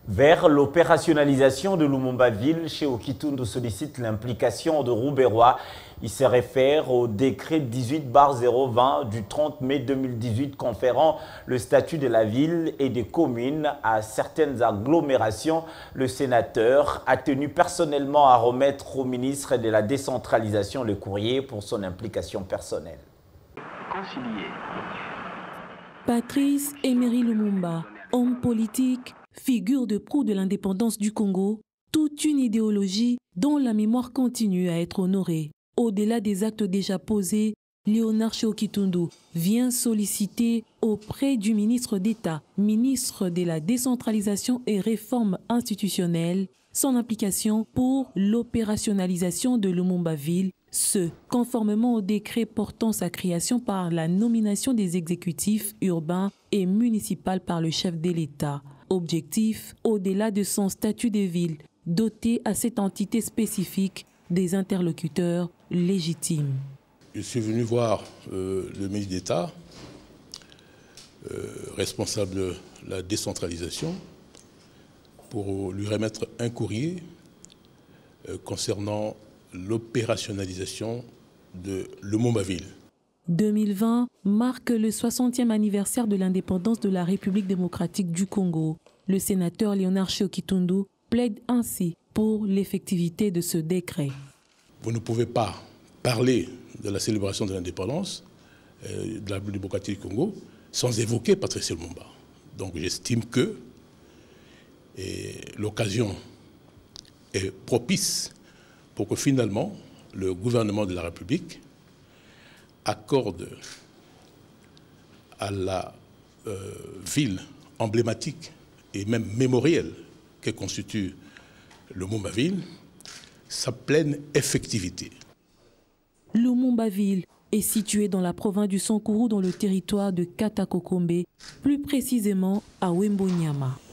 Vers l'opérationnalisation de Lumumba-Ville, chez Okitundu sollicite l'implication de Rouberois. Il se réfère au décret 18/020 du 30 mai 2018 conférant le statut de la ville et des communes à certaines agglomérations. Le sénateur a tenu personnellement à remettre au ministre de la décentralisation le courrier pour son implication personnelle. Patrice Emery Lumumba, homme politique, figure de proue de l'indépendance du Congo, toute une idéologie dont la mémoire continue à être honorée. Au-delà des actes déjà posés, Léonard Okitundu vient solliciter auprès du ministre d'État, ministre de la décentralisation et réforme institutionnelle, son implication pour l'opérationnalisation de Lumumba-Ville, ce conformément au décret portant sa création par la nomination des exécutifs urbains et municipaux par le chef de l'État. Objectif, au-delà de son statut de ville, doter à cette entité spécifique des interlocuteurs légitimes. Je suis venu voir le ministre d'État, responsable de la décentralisation, pour lui remettre un courrier concernant l'opérationnalisation de Lumumba-Ville. 2020 marque le 60e anniversaire de l'indépendance de la République démocratique du Congo. Le sénateur Léonard Okitundu plaide ainsi pour l'effectivité de ce décret. Vous ne pouvez pas parler de la célébration de l'indépendance de la République démocratique du Congo sans évoquer Patrice Lumumba. Donc j'estime que l'occasion est propice pour que finalement le gouvernement de la République accorde à la ville emblématique et même mémorielle que constitue Lumumba-Ville sa pleine effectivité. Lumumba-Ville est située dans la province du Sankuru, dans le territoire de Katakokombe, plus précisément à Wembonyama.